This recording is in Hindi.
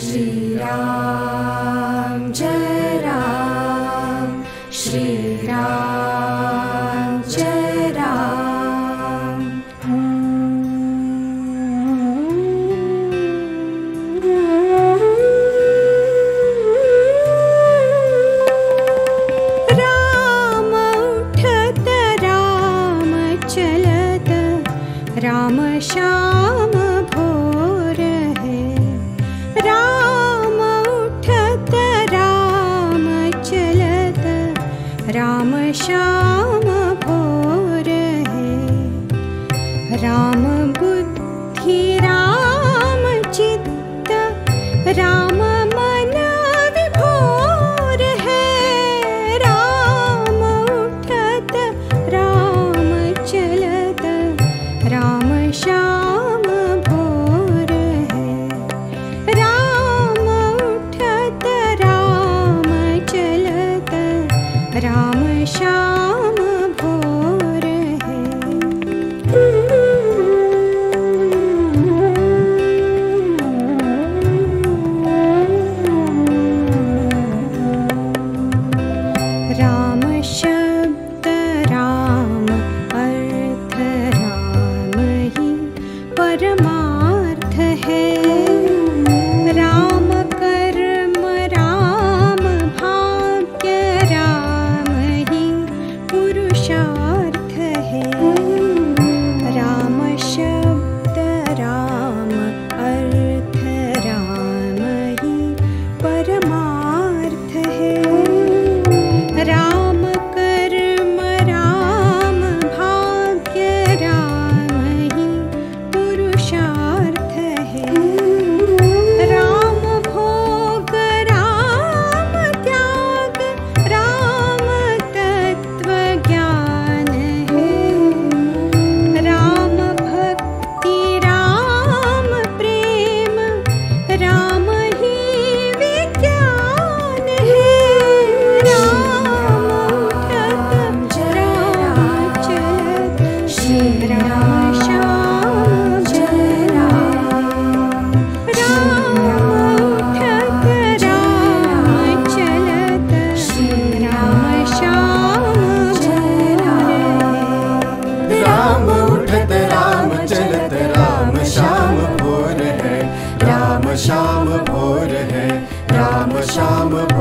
श्री राम जय राम, श्री राम जय राम। राम उठत राम चलत, राम श्याम भोर है। राम उठत राम चलत, राम श्याम भोर है। राम बुद्धि राम चित्त, राम मन विभोर है। राम उठत राम चलत, राम श्याम भोर है। राम उठत राम चलत, राम श्याम भोर है। राम शब्द राम अर्थ, राम ही परमार्थ है। राम कर्म राम भाग्य, राम ही पुरुषार्थ है। राम शब्द राम अर्थ, राम ही परमार्थ है। राम कर्म राम भाग्य, राम ही पुरुषार्थ है। राम भोग राम त्याग, राम तत्व ज्ञान है। राम भक्ति राम प्रेम, राम ही विज्ञान है। राम उठत राम चलत, श्री राम श्याम जय राम। राम उठत राम चलत, श्री राम श्याम जय राम। राम उठत राम चलत, राम श्याम भोर है। राम श्याम भोर है, राम श्याम